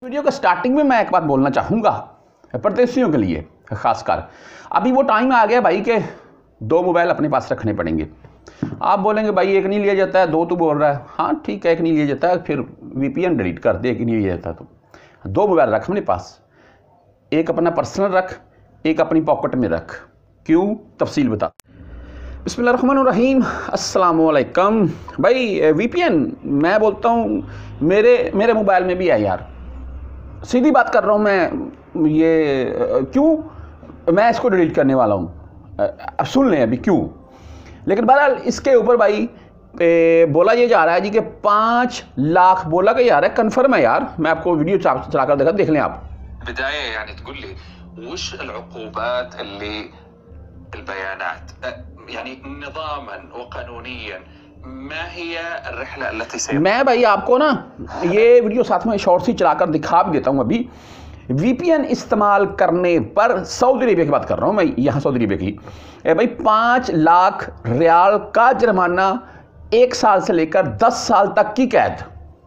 Video के starting में मैं एक बात बोलना चाहूँगा परदेशियों के लिए खासकर। अभी वो टाइम आ गया भाई के दो मोबाइल अपने पास रखने पड़ेंगे। आप बोलेंगे भाई एक नहीं लिया जाता है, दो तो बोल रहा है। हाँ ठीक है, एक नहीं लिया जाता है, फिर वीपीएन डिलीट कर दे, एक नहीं लिया जाता तो दो मोबाइल रख अपने पास, एक अपना पर्सनल रख, एक अपनी पॉकेट में रख। क्यों, तफसील बता। बिस्मिल्लाहिर्रहमानिर्रहीम, अस्सलाम वालेकुम। भाई वीपीएन मैं बोलता हूँ मेरे मोबाइल में भी है यार, सीधी बात कर रहा हूँ मैं। ये क्यों मैं इसको डिलीट करने वाला हूँ, अब सुन लें अभी क्यों। लेकिन बहरहाल इसके ऊपर भाई बोला ये जा रहा है जी कि 5 लाख बोला कि यार है, कन्फर्म है यार। मैं आपको वीडियो चलाकर देखा, देख लें आप। بداية يعني تقول لي وش العقوبات اللي البيانات يعني نظاما وقانونيا ما هي الرحلة التي मैं भाई आपको ना ये वीडियो साथ में शॉर्ट ही चलाकर दिखा भी देता हूँ। अभी वीपीएन इस्तेमाल करने पर सऊदी अरेबिया की बात कर रहा हूँ मैं, यहाँ सऊदी अरेबिया की भाई 5 लाख रियाल का जुर्माना, 1 साल से लेकर 10 साल तक की कैद।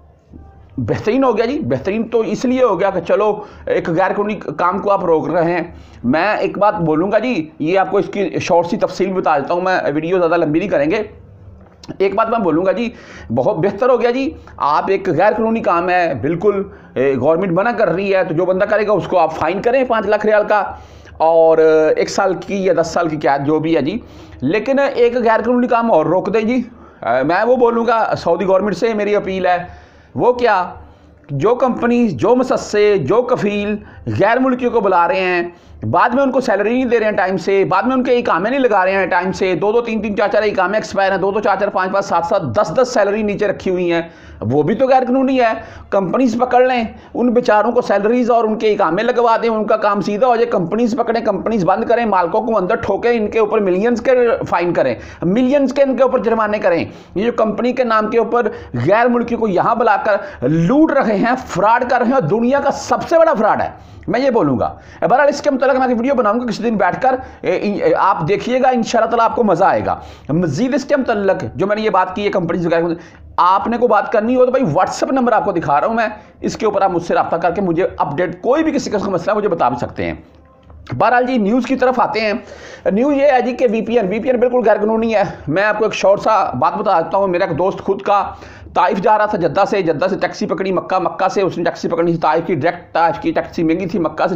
बेहतरीन हो गया जी। बेहतरीन तो इसलिए हो गया कि चलो एक गैर कानूनी काम को आप रोक रहे हैं। मैं एक बात बोलूँगा जी, ये आपको इसकी शॉर्ट सी तफसील बता देता हूँ मैं, वीडियो ज़्यादा लंबी नहीं करेंगे। एक बात मैं बोलूँगा जी, बहुत बेहतर हो गया जी। आप एक गैर कानूनी काम है, बिल्कुल गवर्नमेंट मना कर रही है, तो जो बंदा करेगा उसको आप फाइन करें 5 लाख रियाल का, और 1 साल की या 10 साल की कैद जो भी है जी। लेकिन एक गैर कानूनी काम और रोक दें जी। मैं वो बोलूँगा सऊदी गवर्नमेंट से मेरी अपील है, वो क्या, जो कंपनी, जो मुसस्से, जो कफील गैर मुल्कियों को बुला रहे हैं, बाद में उनको सैलरी नहीं दे रहे हैं टाइम से, बाद में उनके इकामे नहीं लगा रहे हैं टाइम से, 2-2 3-3 4-4 इकामे एक्सपायर हैं, 2-2 4-4 5-5 7-7 10-10 सैलरी नीचे रखी हुई हैं, वो भी तो गैर कानूनी है। कंपनीज पकड़ लें, उन बेचारों को सैलरीज और उनके इकामे लगवा दें, उनका काम सीधा हो जाए। कंपनीज पकड़ें, कंपनीज बंद करें, मालिकों को अंदर ठोकें, इनके ऊपर मिलियंस के फाइन करें, मिलियंस के इनके ऊपर जुर्माने करें। ये जो कंपनी के नाम के ऊपर गैर मुल्कियों को यहाँ बुलाकर लूट रहे हैं, फ्रॉड कर रहे हैं, और दुनिया का सबसे बड़ा फ्रॉड है, मैं ये बोलूँगा। बहरहाल इसके मतलब मैं वीडियो बनाऊंगा किसी दिन बैठकर, आप देखिएगा, इंशाल्लाह ताला आपको मज़ा आएगा। मज़ीद इसके मतलब जो मैंने ये बात की है कंपनीज वगैरह, आपने को बात करनी हो तो भाई व्हाट्सएप नंबर आपको दिखा रहा हूँ मैं, इसके ऊपर आप मुझसे रब्ता करके मुझे अपडेट, कोई भी किसी का मसला मुझे बता भी सकते हैं। बहरहाल जी न्यूज़ की तरफ आते हैं। न्यूज़ ये है जी कि वीपीएन बिल्कुल गैर कानूनी है। मैं आपको एक शॉर्ट सा बात बता देता हूँ। मेरा एक दोस्त खुद का ताइफ जा रहा था, जद्दा से टैक्सी पकड़ी, मक्का से उसने टैक्सी पकड़नी थी ताइफ की, डायरेक्ट ताइफ की टैक्सी महंगी थी, मक्का से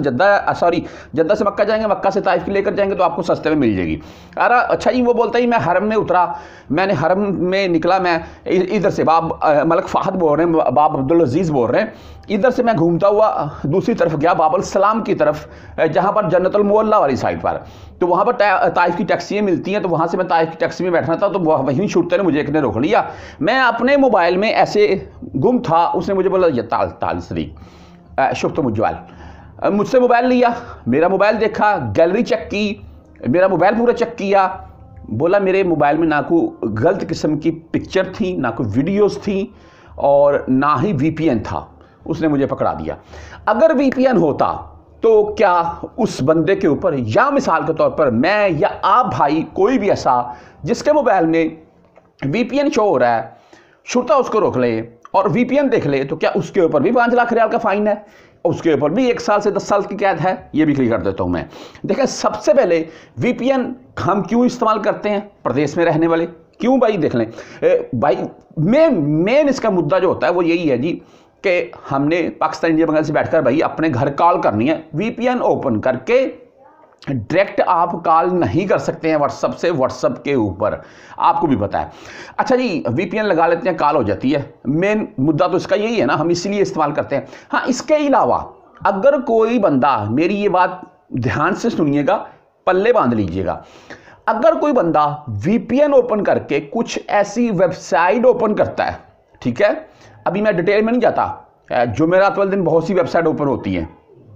जद्दा से मक्का जाएंगे, मक्का से ताइफ की लेकर जाएंगे तो आपको सस्ते में मिल जाएगी। अरे अच्छा जी, वो बोलता ही मैं हरम में उतरा, मैंने हरम में निकला, मैं इधर से मलक फ़हद बोल रहे हैं, बाब अब्दुल अजीज़ बोल रहे हैं, इधर से मैं घूमता हुआ दूसरी तरफ गया बाबल सलाम की तरफ, जहाँ पर जन्नतुल मोहल्ला वाली साइड पर, तो वहाँ पर ताइफ की टैक्सियाँ मिलती हैं, तो वहाँ से मैं ताइफ की टैक्सी में बैठना था, तो वहीं छूटते ने मुझे एक ने रोक लिया। मैं अपने मोबाइल में ऐसे गुम था, उसने मुझे बोला ये ताल शरीक शुभ तो मुझवाल, मुझसे मोबाइल लिया, मेरा मोबाइल देखा, गैलरी चेक की, मेरा मोबाइल पूरा चेक किया, बोला मेरे मोबाइल में ना कोई गलत किस्म की पिक्चर थी, ना कोई वीडियोस थी, और ना ही वीपीएन था। उसने मुझे पकड़ा दिया। अगर वीपीएन होता तो क्या उस बंदे के ऊपर, या मिसाल के तौर पर मैं या आप भाई कोई भी ऐसा जिसके मोबाइल में वीपीएन शो हो रहा है, शुरता उसको रोक ले और वीपीएन देख ले, तो क्या उसके ऊपर भी 5 लाख रियाल का फाइन है, उसके ऊपर भी 1 साल से 10 साल की कैद है। ये भी क्लियर कर देता हूं मैं। देखें, सबसे पहले वीपीएन हम क्यों इस्तेमाल करते हैं, प्रदेश में रहने वाले क्यों भाई, देख लें भाई, मेन इसका मुद्दा जो होता है वो यही है जी कि हमने पाकिस्तान, इंडिया, बांग्लादेश से बैठकर भाई अपने घर कॉल करनी है, वीपीएन ओपन करके डायरेक्ट आप कॉल नहीं कर सकते हैं व्हाट्सएप से, व्हाट्सएप के ऊपर, आपको भी पता है। अच्छा जी, वीपीएन लगा लेते हैं, कॉल हो जाती है। मेन मुद्दा तो इसका यही है ना, हम इसीलिए इस्तेमाल करते हैं। हाँ, इसके अलावा अगर कोई बंदा, मेरी ये बात ध्यान से सुनिएगा, पल्ले बांध लीजिएगा, अगर कोई बंदा वीपीएन ओपन करके कुछ ऐसी वेबसाइट ओपन करता है, ठीक है, अभी मैं डिटेल में नहीं जाता, जुमेरात वाले दिन बहुत सी वेबसाइट ओपन होती हैं।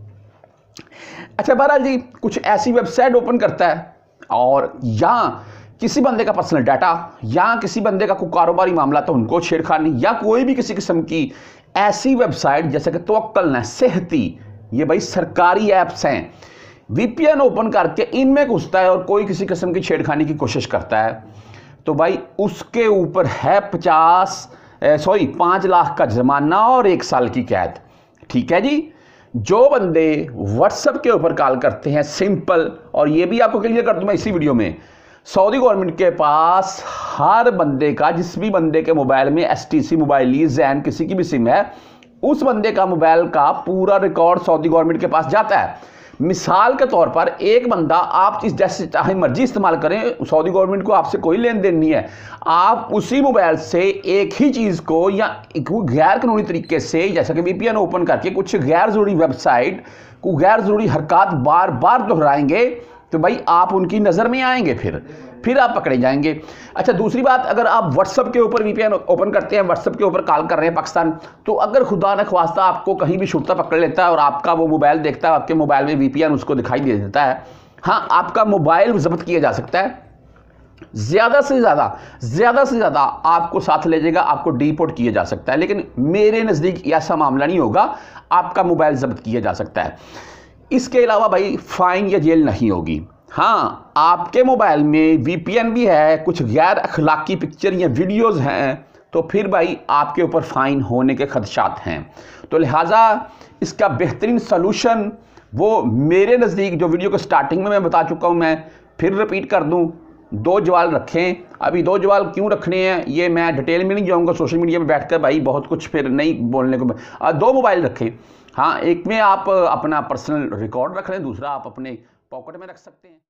अच्छा बहरहाल जी, कुछ ऐसी वेबसाइट ओपन करता है और या किसी बंदे का पर्सनल डाटा, या किसी बंदे का कोई कारोबारी मामला तो उनको छेड़खानी, या कोई भी किसी किस्म की ऐसी वेबसाइट जैसे कि तवक्कल, सेहती, ये भाई सरकारी ऐप्स हैं, वीपीएन ओपन करके इनमें घुसता है और कोई किसी किस्म की छेड़खानी की कोशिश करता है, तो भाई उसके ऊपर है 5 लाख का जुर्माना और 1 साल की कैद। ठीक है जी। जो बंदे व्हाट्सएप के ऊपर कॉल करते हैं सिंपल, और ये भी आपको क्लियर कर दूं मैं इसी वीडियो में, सऊदी गवर्नमेंट के पास हर बंदे का, जिस भी बंदे के मोबाइल में STC मोबाइल जैन किसी की भी सिम है, उस बंदे का मोबाइल का पूरा रिकॉर्ड सऊदी गवर्नमेंट के पास जाता है। मिसाल के तौर पर एक बंदा, आप इस जैसे चाहे मर्जी इस्तेमाल करें, सऊदी गवर्नमेंट को आपसे कोई लेन देन नहीं है, आप उसी मोबाइल से एक ही चीज़ को या गैर कानूनी तरीके से, जैसा कि VPN ओपन करके कुछ गैर ज़रूरी वेबसाइट को गैर ज़रूरी हरकत बार बार दोहराएंगे तो भाई आप उनकी नज़र में आएंगे, फिर आप पकड़े जाएंगे। अच्छा, दूसरी बात, अगर आप व्हाट्सएप के ऊपर VPN ओपन करते हैं, व्हाट्सएप के ऊपर कॉल कर रहे हैं पाकिस्तान, तो अगर खुदा न ख्वास्ता आपको कहीं भी शुरता पकड़ लेता है और आपका वो मोबाइल देखता है, आपके मोबाइल में VPN उसको दिखाई दे देता है, हाँ, आपका मोबाइल जब्त किया जा सकता है। ज़्यादा से ज़्यादा आपको साथ ले जाएगा, आपको डिपोर्ट किया जा सकता है, लेकिन मेरे नज़दीक ऐसा मामला नहीं होगा, आपका मोबाइल जब्त किया जा सकता है। इसके अलावा भाई फाइन या जेल नहीं होगी। हाँ, आपके मोबाइल में VPN भी है, कुछ गैर अखलाकी पिक्चर या वीडियोज़ हैं, तो फिर भाई आपके ऊपर फ़ाइन होने के खदशात हैं। तो लिहाजा इसका बेहतरीन सलूशन वो मेरे नज़दीक, जो वीडियो को स्टार्टिंग में मैं बता चुका हूँ, मैं फिर रिपीट कर दूँ, 2 जवाल रखें। अभी 2 जवाल क्यों रखने हैं ये मैं डिटेल में नहीं जाऊँगा, सोशल मीडिया में बैठकर भाई बहुत कुछ फिर नहीं बोलने को। 2 मोबाइल रखें, हाँ, एक में आप अपना पर्सनल रिकॉर्ड रख लें, दूसरा आप अपने पॉकेट में रख सकते हैं।